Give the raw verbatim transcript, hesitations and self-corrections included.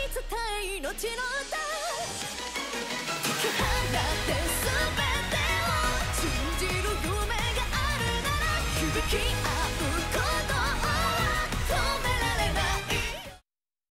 伝え命の歌解き放って全てを信じる夢があるなら響き合